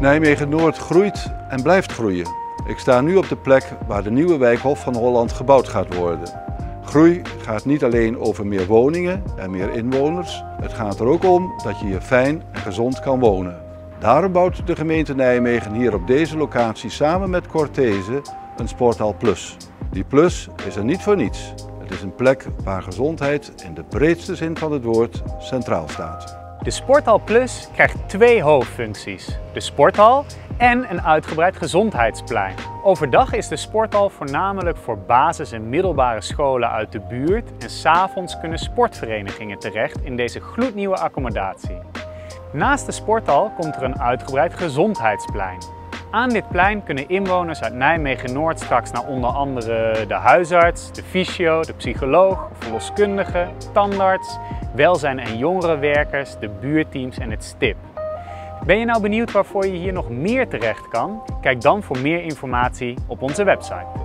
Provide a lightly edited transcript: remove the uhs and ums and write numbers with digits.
Nijmegen-Noord groeit en blijft groeien. Ik sta nu op de plek waar de nieuwe wijk Hof van Holland gebouwd gaat worden. Groei gaat niet alleen over meer woningen en meer inwoners. Het gaat er ook om dat je hier fijn en gezond kan wonen. Daarom bouwt de gemeente Nijmegen hier op deze locatie samen met Cortese een Sporthal Plus. Die plus is er niet voor niets. Het is een plek waar gezondheid in de breedste zin van het woord centraal staat. De Sporthal Plus krijgt twee hoofdfuncties: de sporthal en een uitgebreid gezondheidsplein. Overdag is de sporthal voornamelijk voor basis- en middelbare scholen uit de buurt en 's avonds kunnen sportverenigingen terecht in deze gloednieuwe accommodatie. Naast de sporthal komt er een uitgebreid gezondheidsplein. Aan dit plein kunnen inwoners uit Nijmegen-Noord straks naar onder andere de huisarts, de fysio, de psycholoog, verloskundige, tandarts, welzijn- en jongerenwerkers, de buurteams en het STIP. Ben je nou benieuwd waarvoor je hier nog meer terecht kan? Kijk dan voor meer informatie op onze website.